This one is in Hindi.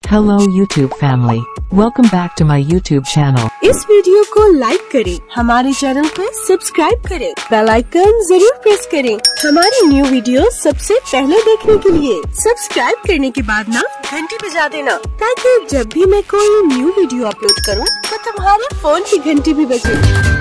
Hello YouTube family, welcome back to my YouTube channel. इस वीडियो को लाइक करें, हमारे चैनल को सब्सक्राइब करें, बेल आइकन जरूर प्रेस करें हमारी न्यू वीडियो सबसे पहले देखने के लिए। सब्सक्राइब करने के बाद ना घंटी बजा देना, ताकि जब भी मैं कोई न्यू वीडियो अपलोड करूं तो तुम्हारे फोन की घंटी भी बजे।